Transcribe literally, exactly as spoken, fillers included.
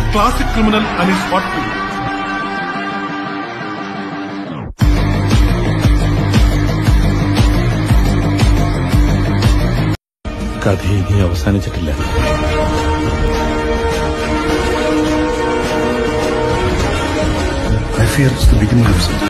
classic criminal and his hot pig. കഥ ഇനി അവസാനിച്ചിട്ടില്ല. I fear it's the beginning of something.